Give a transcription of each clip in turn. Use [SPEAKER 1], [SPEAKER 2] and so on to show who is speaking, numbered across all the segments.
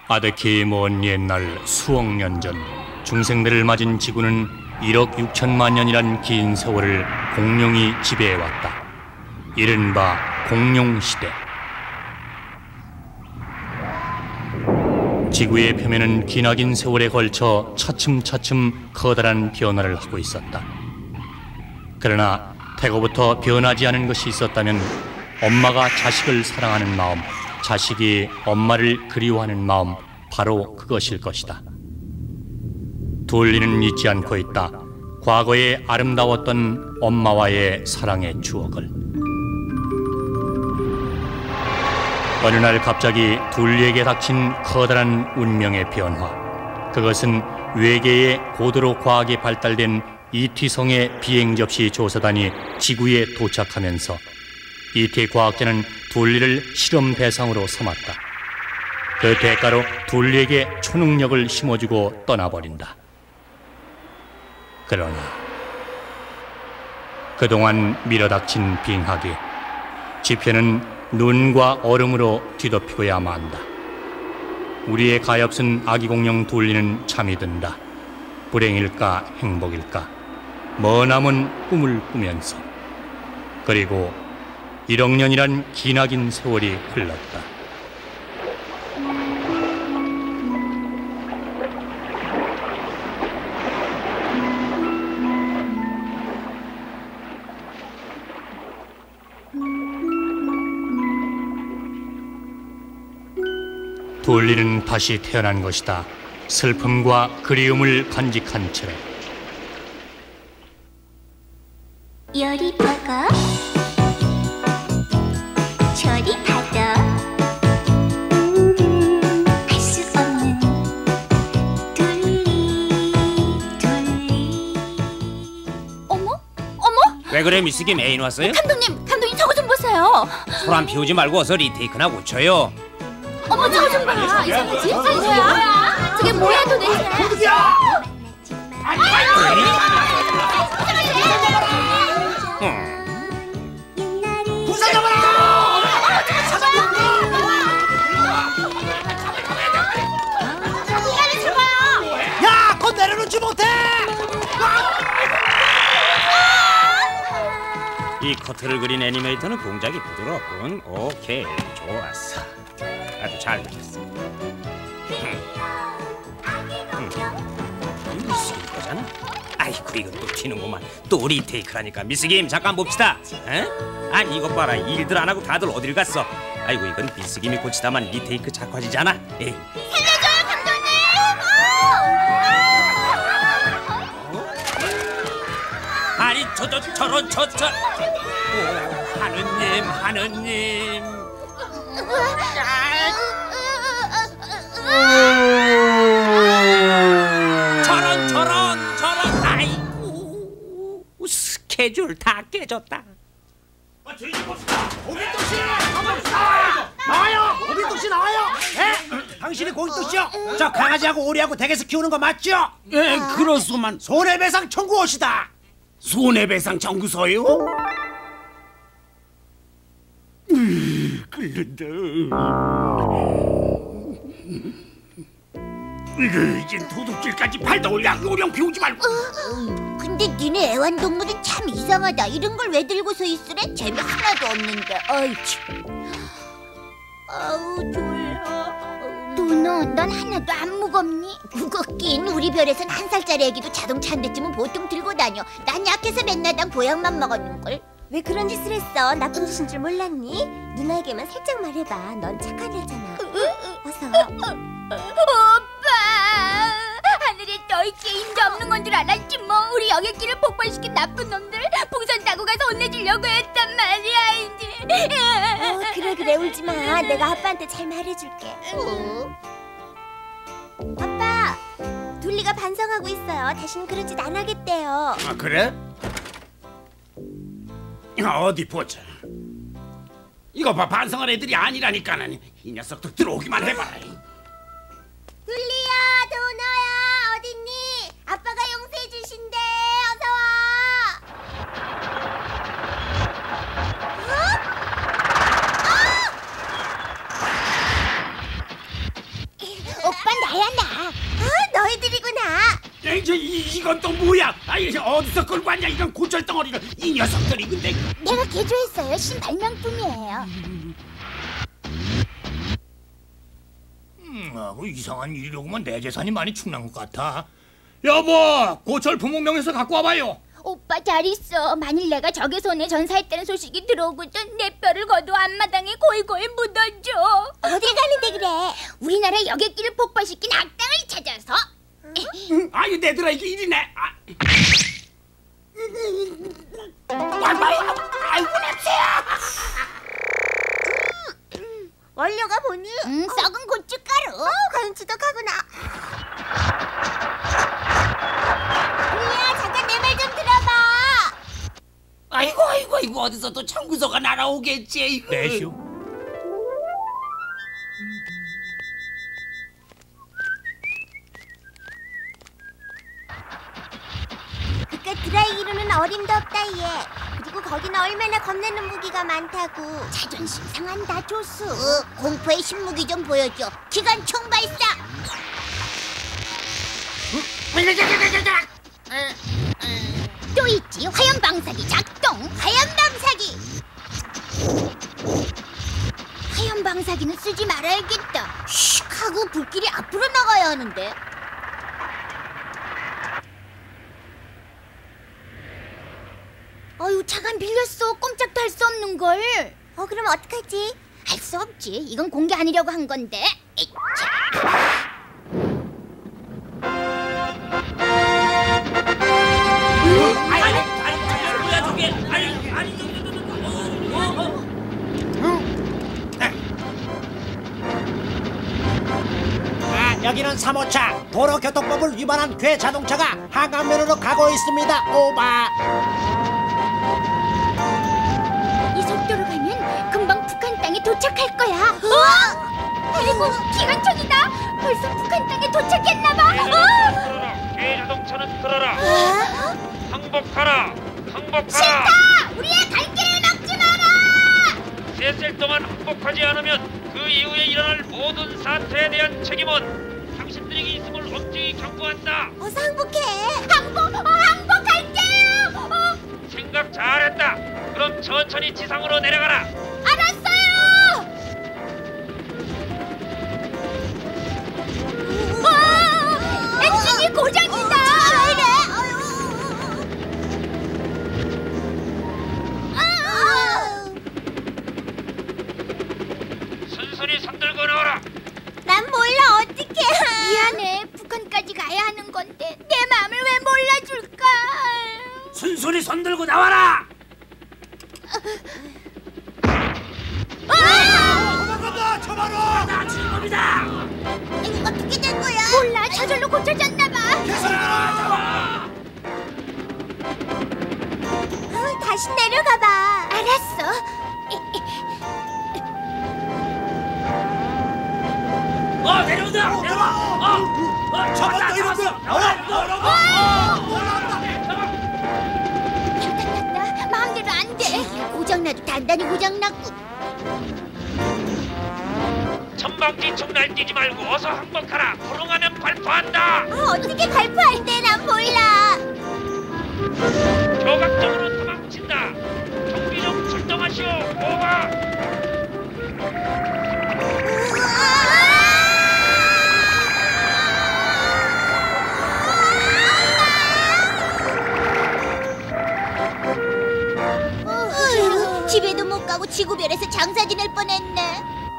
[SPEAKER 1] 아득히 먼 옛날 수억 년 전 중생들을 맞은 지구는 1억 6천만 년이란 긴 세월을 공룡이 지배해왔다. 이른바 공룡시대. 지구의 표면은 기나긴 세월에 걸쳐 차츰차츰 커다란 변화를 하고 있었다. 그러나 태고부터 변하지 않은 것이 있었다면 엄마가 자식을 사랑하는 마음, 자식이 엄마를 그리워하는 마음, 바로 그것일 것이다. 둘리는 잊지 않고 있다. 과거에 아름다웠던 엄마와의 사랑의 추억을. 어느 날 갑자기 둘리에게 닥친 커다란 운명의 변화. 그것은 외계의 고도로 과학이 발달된 이티성의 비행접시 조사단이 지구에 도착하면서 이티 과학자는 둘리를 실험 대상으로 삼았다. 그 대가로 둘리에게 초능력을 심어주고 떠나버린다. 그러나 그동안 밀어닥친 빙하기, 지표는 눈과 얼음으로 뒤덮이고야 만다. 우리의 가엾은 아기 공룡 둘리는 잠이 든다. 불행일까 행복일까 머나먼 꿈을 꾸면서. 그리고 1억 년이란 기나긴 세월이 흘렀다. 둘리는 다시 태어난 것이다. 슬픔과 그리움을 간직한 채로.
[SPEAKER 2] 열이 박아 저리 받아 할 수 없는 둘리. 어머?
[SPEAKER 3] 왜 그래 미스김? 애인 왔어요?
[SPEAKER 2] 감독님 저거 좀 보세요.
[SPEAKER 3] 소란 피우지 말고 어서 리테이크나 고쳐요.
[SPEAKER 2] 어머 저거 좀 봐. 이상하지? 뭐야? 저게 뭐야 도대체?
[SPEAKER 4] 부사 잡아라! 야, 곧 내려놓지 못해!
[SPEAKER 3] 이 커트를 그린 애니메이터는 동작이 부드럽군. 오케이, 좋았어. 아주 잘 그렸어. 미스김 거잖아. 아이고 이건 또 튀는구만. 또 리테이크라니까. 미스김 잠깐 봅시다. 에? 아니 이것 봐라. 일들 안 하고 다들 어딜 갔어? 아이고 이건 미스김이 고치다만 리테이크 작화지잖아. 에이.
[SPEAKER 2] 살려줘요 감독님.
[SPEAKER 3] 아니 저런 오, 하느님. 저런 아이고 스케줄 다 깨졌다.
[SPEAKER 4] 고깃도시! 나와요! 고깃도시 나와요! 에? 당신이 고깃도시요? 저 강아지하고 오리하고 댁에서 키우는 거 맞죠?
[SPEAKER 5] 예, 그렇소만.
[SPEAKER 4] 손해배상 청구옷이다!
[SPEAKER 5] 손해배상 청구서요? 끓는다. 이제 도둑질까지 팔다 올려. 요령 비우지 말고.
[SPEAKER 2] 근데 니네 애완동물은 참 이상하다. 이런 걸 왜 들고서 있으래? 재미 하나도 없는데. 어이 참. 아우 졸려. 누나, 넌 하나도 안 무겁니? 무겁긴. 우리 별에선 1살짜리 애기도 자동차 한 대쯤은 보통 들고 다녀. 난 약해서 맨날 당 보약만 먹었는걸.
[SPEAKER 6] 왜 그런 짓을 했어? 나쁜 짓인 줄 몰랐니? 누나에게만 살짝 말해봐. 넌 착한 애잖아. 어서.
[SPEAKER 2] 오빠! 하늘에 떠있게 인도 없는 건 줄 알았지 뭐. 우리 여객기를 폭발시킨 나쁜 놈들 풍선 타고 가서 혼내주려고 했단 말이야 이제.
[SPEAKER 6] 그래 울지마. 내가 아빠한테 잘 말해줄게. 아빠, 둘리가 반성하고 있어요. 다시는 그런 짓 안 하겠대요.
[SPEAKER 5] 아 그래? 어디 보자. 이거 봐, 반성할 애들이 아니라니까는. 이 녀석들 들어오기만 해봐라.
[SPEAKER 6] 둘리야, 도너야, 어딨니? 아빠가 용서해 주신대. 어서 와.
[SPEAKER 5] 이건 또 뭐야? 아이 어디서 끌고 왔냐? 이런 고철 덩어리를 이 녀석들이 근데
[SPEAKER 2] 내가 개조했어요. 신발명품이에요.
[SPEAKER 1] 이상한 일이로구만. 내 재산이 많이 충난 것 같아. 여보, 고철 부목명에서 갖고 와봐요.
[SPEAKER 2] 오빠 잘 있어. 만일 내가 적의 손에 전사했다는 소식이 들어오거든 내 뼈를 거두 앞마당에 고이고이 묻어줘. 어딜 가는데 그래? 우리나라 여객기를 폭파시킨 악당을 찾아서.
[SPEAKER 5] 아유 내들아 이게 일이네. 아이고 냄새야.
[SPEAKER 6] 원료가 뭐니?
[SPEAKER 2] 썩은 고춧가루.
[SPEAKER 6] 간지덕하구나. 우리야 잠깐 내 말 좀 들어봐.
[SPEAKER 5] 아이고 어디서 또 청구서가 날아오겠지.
[SPEAKER 1] 내슈.
[SPEAKER 6] 그깟 드라이기로는 어림도 없다 얘. 그리고 거기는 얼마나 겁내는 무기가 많다고.
[SPEAKER 2] 자존심 상한다 조수.
[SPEAKER 6] 공포의 신무기 좀 보여줘. 기관총 발사.
[SPEAKER 2] 또 있지. 화염방사기 작동.
[SPEAKER 6] 화염방사기.
[SPEAKER 2] 화염방사기는 쓰지 말아야겠다.
[SPEAKER 6] 슉 하고 불길이 앞으로 나가야 하는데.
[SPEAKER 2] 어휴 차가 밀렸어. 꼼짝도 할 수 없는 걸.
[SPEAKER 6] 그럼 어떡하지?
[SPEAKER 2] 할 수 없지. 이건 공개 아니려고 한 건데. 에이차.
[SPEAKER 3] 뭐야 저게?
[SPEAKER 4] 여기는 3호차. 도로교통법을 위반한 괴자동차가 한강면으로 가고 있습니다. 오바.
[SPEAKER 2] 이 속도로 가면 금방 북한 땅에 도착할 거야. 그리고 기관총이다. 벌써 북한 땅에 도착했나봐.
[SPEAKER 7] 괴자동차는 들어라. 항복하라. 항복하라.
[SPEAKER 2] 싫다. 우리의 갈 길을 막지 마라.
[SPEAKER 7] 셋을 동안 항복하지 않으면 그 이후에 일어날 모든 사태에 대한 책임은 당신들에게 있음을 엄중히 경고한다.
[SPEAKER 6] 어서 항복해.
[SPEAKER 2] 항복할게요.
[SPEAKER 7] 생각 잘했다. 그럼 천천히 지상으로 내려가라.
[SPEAKER 2] 알았어요. 엔진이 고장이다.
[SPEAKER 6] 왜 이래?
[SPEAKER 7] 순순히 손들고 나와라.
[SPEAKER 6] 난 몰라 어떡해.
[SPEAKER 2] 미안해. 북한까지 가야 하는 건데 내 마음을 왜 몰라줄까?
[SPEAKER 5] 순순히 손들고 나와라.
[SPEAKER 4] 도망간다. 저마로.
[SPEAKER 5] 나 주인공이다.
[SPEAKER 6] 이거 어떻게 된 거야?
[SPEAKER 2] 몰라. 저절로 고쳐졌나봐.
[SPEAKER 6] 다시 내려가봐.
[SPEAKER 2] 알았어.
[SPEAKER 3] 내려온다. 내려와.
[SPEAKER 4] 잡았다 이놈들. 나와.
[SPEAKER 2] 바닥났다. 마음대로 안 돼.
[SPEAKER 6] 고장나도 단단히 고장났고.
[SPEAKER 7] 천방지축 날뛰지 말고 어서 항복하라. 불응하면 발포한다.
[SPEAKER 6] 어떻게 발포할 때 난 몰라.
[SPEAKER 7] 교각적으로 도망친다. 경비 좀 출동하시오. 오바.
[SPEAKER 6] 집에도 못 가고 지구별에서 장사 지낼 뻔했네.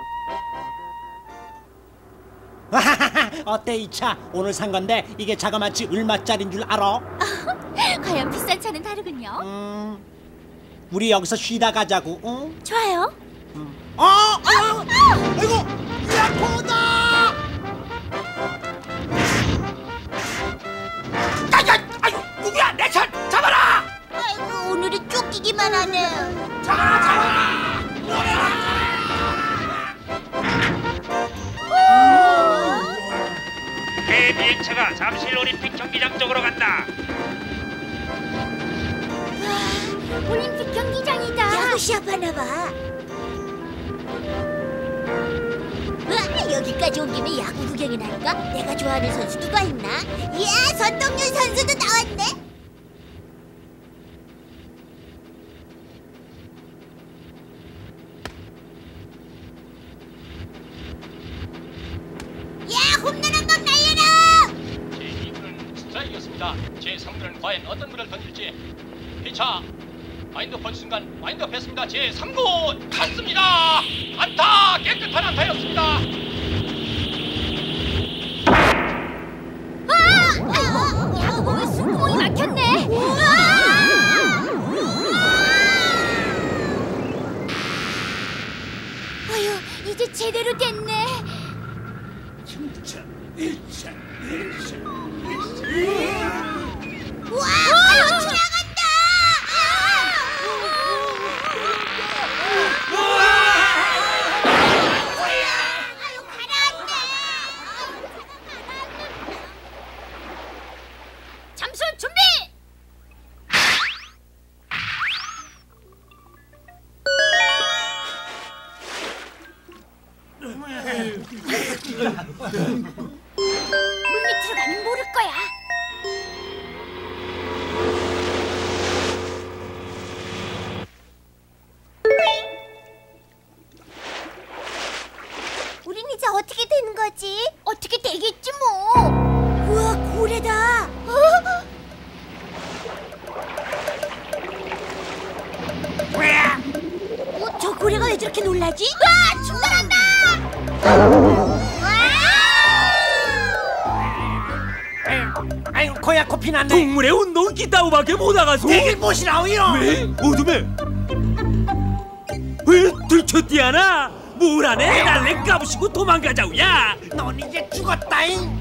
[SPEAKER 4] 어때 이 차? 오늘 산 건데 이게 자그마치 얼마짜린 줄 알아?
[SPEAKER 2] 과연 비싼 차는 다르군요.
[SPEAKER 4] 우리 여기서 쉬다 가자고. 응?
[SPEAKER 2] 좋아요.
[SPEAKER 4] 아이고 야코다.
[SPEAKER 5] 아유 누구야? 내 차 잡아라.
[SPEAKER 6] 아이고 오늘은 쫓기기만 하네.
[SPEAKER 7] 비행차가 잠실 올림픽 경기장 쪽으로 간다.
[SPEAKER 2] 올림픽 경기장이다.
[SPEAKER 6] 야구 시합하나 봐. 으아, 여기
[SPEAKER 2] 여기까지 온 김에 야구 구경이나 할까? 내가 좋아하는 선수 누가 있나? 이야, 선동열 선수도 나왔네. 야, 홈런 한번 날려라!
[SPEAKER 1] 제 2구는 스트라이크였습니다. 제 3구는 과연 어떤 구를 던질지. 피차 와인드업 순간 와인드업 했습니다. 제 3구 갔습니다. 안타, 깨끗한 안타였습니다.
[SPEAKER 2] 야구공에 숨구멍이 막혔네. 아유, 이제 제대로 됐네. 와, 아유, 지나간다. 아유, 가라앉네. 잠수 준비. 물 밑으로 가면 모를 거야.
[SPEAKER 6] 우린 이제 어떻게 되는 거지?
[SPEAKER 2] 어떻게 되겠지 뭐. 우와, 고래다. 저 고래가 왜 저렇게 놀라지? 와, 출발한다.
[SPEAKER 4] 아유, 코야 코피 났네.
[SPEAKER 3] 동물의 운동 기타우밖에 못 나가서.
[SPEAKER 4] 내길 보시라오요.
[SPEAKER 3] 왜? 어둠에? 왜 들켰디야나? 뭘 하네? 날래 까부시고 도망가자우야.
[SPEAKER 4] 넌 이제 죽었다잉.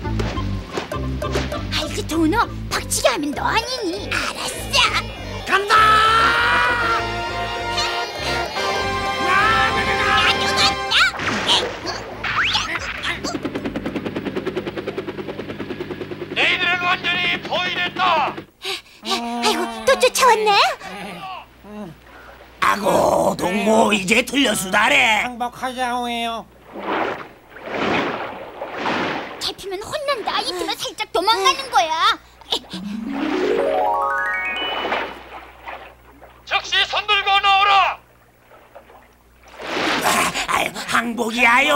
[SPEAKER 2] 아이고, 도너, 박치기 하면 너 아니니? 알았어.
[SPEAKER 4] 간다.
[SPEAKER 7] 너희들은 완전히 포위됐다.
[SPEAKER 2] 아이고, 또 쫓아왔네.
[SPEAKER 4] 아고, 동무 이제 틀렸수다래. 행복하자오예요.
[SPEAKER 2] 잡히면 혼난다. 이때만 살짝 도망가는 거야.
[SPEAKER 7] 즉시 손 들고 나오라.
[SPEAKER 4] 아유, 항복이야요.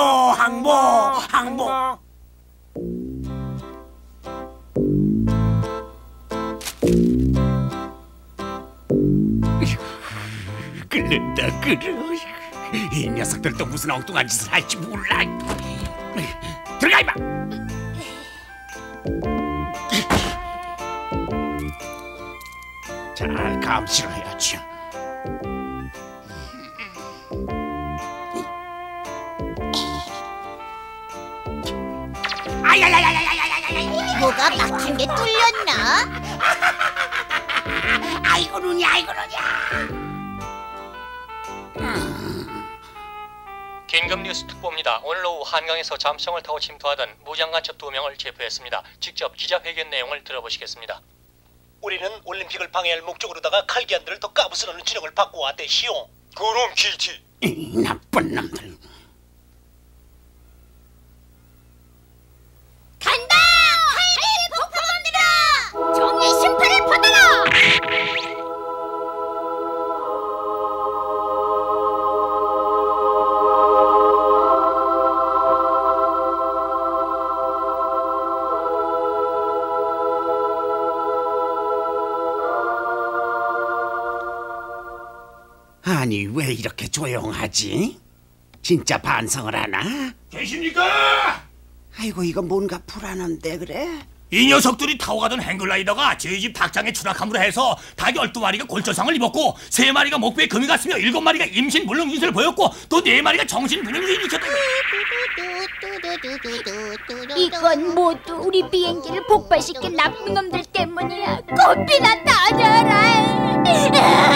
[SPEAKER 4] 항복. 끓는다 끓어. 이 녀석들도 무슨 엉뚱한 짓을 할지 몰라. 들어가 임마. 잘 감시를 해야지.
[SPEAKER 2] 뭐가 막힌 게 뚫렸나?
[SPEAKER 4] 아이고 눈이.
[SPEAKER 1] 긴급 뉴스 특보입니다. 오늘 오후 한강에서 잠수정을 타고 침투하던 무장간첩 2명을 체포했습니다. 직접 기자회견 내용을 들어보시겠습니다.
[SPEAKER 8] 우리는 올림픽을 방해할 목적으로다가 칼기안들을 더 까부스러는 진영을 받고 왔대시오. 그럼 길지.
[SPEAKER 4] 이 나쁜 놈들.
[SPEAKER 2] 간다! 칼기 폭파범들아! 정의 심판을 받아라!
[SPEAKER 4] 아니, 왜 이렇게 조용하지? 진짜 반성을 하나?
[SPEAKER 5] 계십니까?
[SPEAKER 4] 아이고, 이거 뭔가 불안한데 그래?
[SPEAKER 3] 이 녀석들이 타고 가던 행글라이더가 저희 집 닭장에 추락함으로 해서 닭 12마리가 골절상을 입었고 3마리가 목배에 금이 갔으며 7마리가 임신 불능 인쇄를 보였고 또 4마리가 정신불명을 일으켰다.
[SPEAKER 2] 이건 모두 우리 비행기를 폭발시킨 나쁜 놈들 때문이야. 겁이나 나져라.